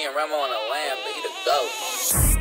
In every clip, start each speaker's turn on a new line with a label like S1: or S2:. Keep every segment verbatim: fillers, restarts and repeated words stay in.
S1: and Ramo on the lamb, but he the GOAT.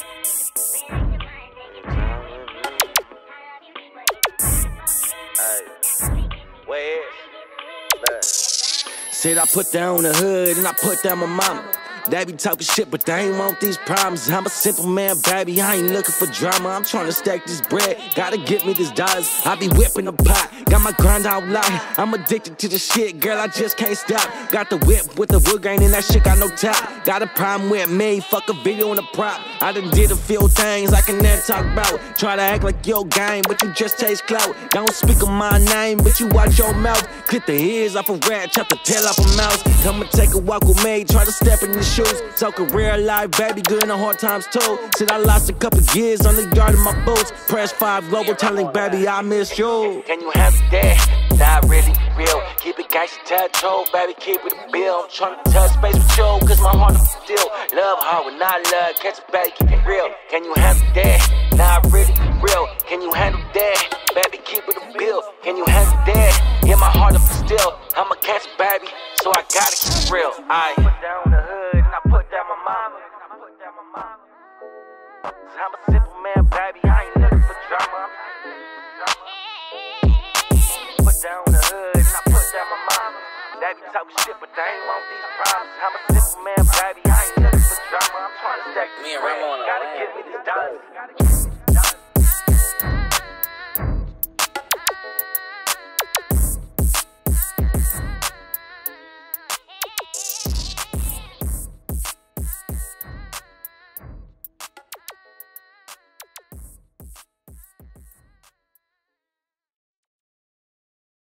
S2: Where?
S3: Said I put down the hood and I put down my mama. They be talking shit, but they ain't want these problems. I'm a simple man, baby, I ain't looking for drama. I'm trying to stack this bread, gotta get me this dollars. I be whipping the pot, got my grind out loud. I'm addicted to the shit, girl, I just can't stop. Got the whip with the wood grain and that shit got no top. Got a problem with me, fuck a video and a prop. I done did a few things I can never talk about. Try to act like your game, but you just taste clout. Don't speak on my name, but you watch your mouth. Clip the ears off a rat, chop the tail off a mouse. Come and take a walk with me, try to step in the shoes. Talking real life, baby, good in the hard times too. Said I lost a couple years on the yard of my boots. Press five global, telling baby I miss you.
S2: Can you have that? Not really real. Keep it gangsta tattoo, baby, keep it a bill. I'm trying to touch space with you, cause my heart is still. Love hard when I love, catch a baby, keep it real. Can you have that? Not really real. Can you handle that? Baby, keep it a bill. Can you handle that? Yeah, my heart is still. I'm a catch a baby, so I gotta keep it real. I put down the hood and I put down my mama. I'm a simple man, baby, I ain't looking for drama. Put down the hood and I put down my mama. They be talking shit, but they ain't want these problems. I'm a simple man, baby, I ain't looking for drama. I'm trying to stack
S1: Me and Ramo on